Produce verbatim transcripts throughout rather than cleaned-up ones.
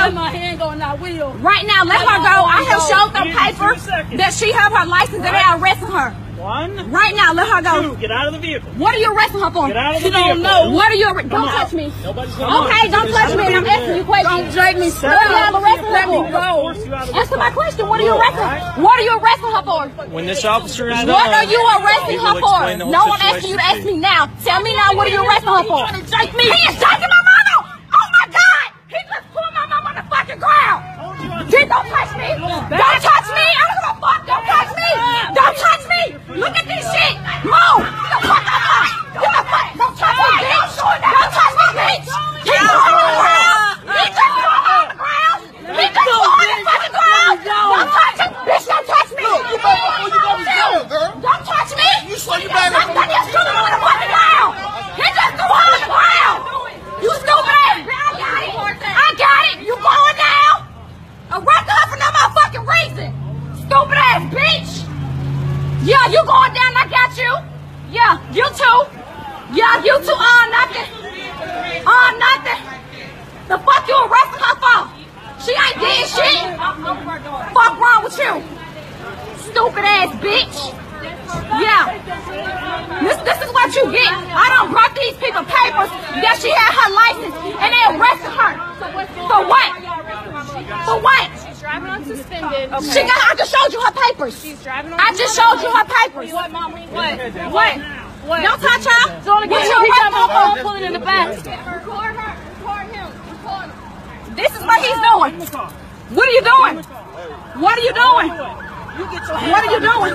Let my hand go and I will. Right now, let her go. I have showed them papers that she have her license and they are arresting her. One. Right now, let her go. Two, get out of the vehicle. What are you arresting her for? Get out of the She vehicle. don't know. What are you arresting? Don't touch me. Nobody's gonna Okay, don't touch me and I'm asking you questions. Don't drag me. What are y'all arresting her for? force you out of the Answer my question. What are you arresting her? What are you arresting her for? When this officer is done, What are you arresting he her will for? explain the whole No, I'm asking you to ask me now. Tell me now, what are you arresting her for? Me? He is shaking my mama. Oh my God! He just pulled my mama on the fucking ground. Dude, don't touch me. Don't touch me. I don't give a fuck. Don't touch me. Don't touch me. Look at this shit. Move. Get the fuck out of here. Get the fuck. Don't touch me, bitch. Don't touch me, bitch. He just threw her on the ground. He just threw her on the ground. He just threw her on the fucking ground. Don't touch him. Bitch, don't touch me. Look, you better before you go to jail, girl. Don't touch me. You saw you better Don't touch me. He just threw her on the fucking ground. He just threw her on the ground. You stupid ass. I got it. I got it. You going down? Arrest her for no motherfucking reason. Stupid ass bitch. Yeah, you going down. I got you. Yeah, you too. Yeah, you too. On nothing. On nothing. The fuck you arresting her for? She ain't did shit. Fuck wrong with you? Stupid ass bitch. Yeah. This this is what you get. I done brought these people papers that she had her license and they arrested her. For what? For what? She's driving unsuspended. Okay. She got I just showed you her papers. She's driving I just showed you her papers. What, Mom? What? What? What? Don't touch her. Don't What get you he got arresting her my phone for? pulling in the back. Record her. Record him. Record him. This is what he's doing. What are you doing? What are you doing? What are you doing?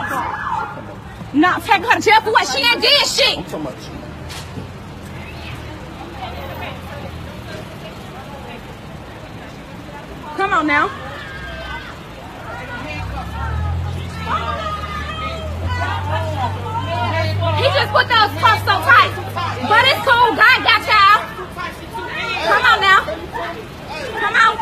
Nah, take her to jail for what? She ain't did shit. Come on now. He just put those cuffs so tight. But it's cool. God got y'all. Come on now. Come on.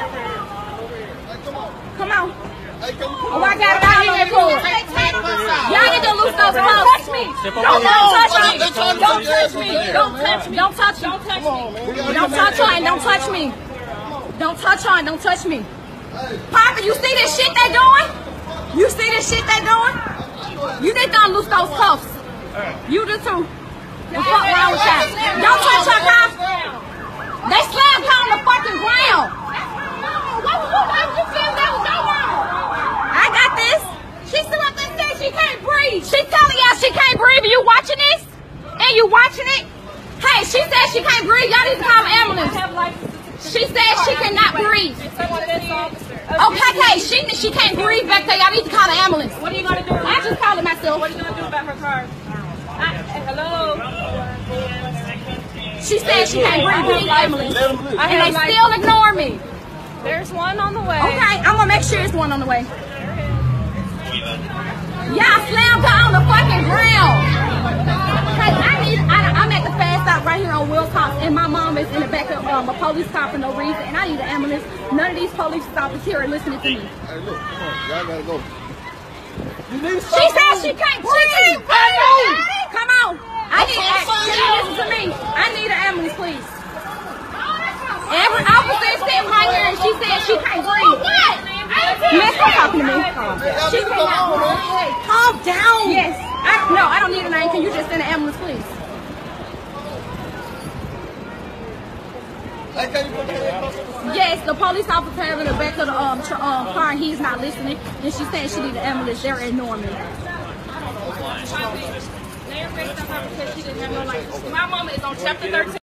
Come on. Oh, I got it out here. Cool. Y'all need to loose those cuffs. Don't touch me. Don't, don't touch me. Don't touch me. Don't touch me. Don't touch me. Don't touch me. Don't touch her and don't touch me. Don't touch her and don't touch me. Parker, you see this shit they doing? You see this shit they doing? You need to unloose those cuffs. You do too. The fuck wrong with that? Don't touch her, cop. They slammed her on the fucking ground. What did you feel that was so wrong? I got this. She still up there saying she can't breathe. She telling y'all she can't breathe. Are you watching this? And you watching it? Hey, she said she can't breathe. Y'all need to call an ambulance. She said she cannot breathe. Okay, hey, she she can't breathe back there. Y'all need to call an ambulance. What are you gonna do? I just called it myself. What are you gonna do about her car? I, hello. She said she can't breathe. Call the ambulance. I And they still ignore me. There's one on the way. Okay, I'm gonna make sure it's one on the way. Y'all slammed her on the fucking ground. Hey, I need, I, I'm at the fast stop right here on Wilcox, and my mom is in the back of um, a police car for no reason, and I need an ambulance. None of these police officers here are listening to me. Hey, look, come on, y'all gotta go. She said she can't breathe. Come on. I need, can you listen to me? I need an ambulance, please. Every officer is sitting right here, and she said she can't breathe. What? Miss, stop talking to me. She cannot breathe. Calm down. Yes. I, no, I don't need a name. Can you just send an ambulance, please? Yes, the police officer have in the back of the um, tr um, car, and he's not listening. And she's saying she needs an ambulance. They're ignoring me. My mama is on chapter thirteen.